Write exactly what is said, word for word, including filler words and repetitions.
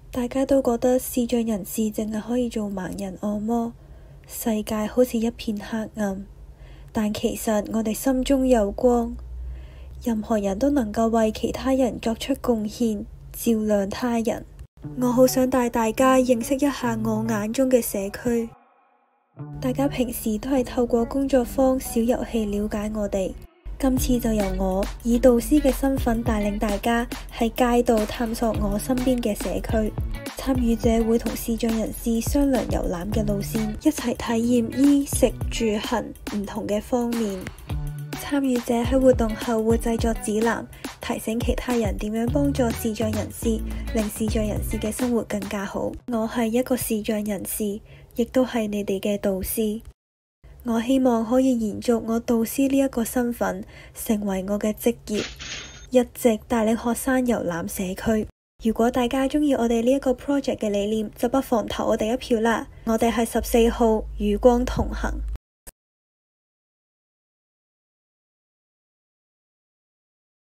大家都覺得視障人士淨係可以做盲人按摩，世界好似一片黑暗。但其實我哋心中有光，任何人都能夠為其他人作出貢獻，照亮他人。我好想帶大家認識一下我眼中嘅社區。大家平時都係透過工作坊小遊戲了解我哋，今次就由我以導師嘅身份帶領大家喺街道探索我身邊嘅社區。參與者會同視障人士商量遊覽嘅路線，一齊體驗衣食住行唔同嘅方面。參與者喺活動後會製作指南，提醒其他人點樣幫助視障人士，令視障人士嘅生活更加好。我係一個視障人士，亦都係你哋嘅導師。我希望可以延續我導師呢一個身份，成為我嘅職業，一直帶領學生遊覽社區。如果大家鍾意我哋呢一個 project 嘅理念，就不妨投我哋一票啦！我哋係十四號與光同行。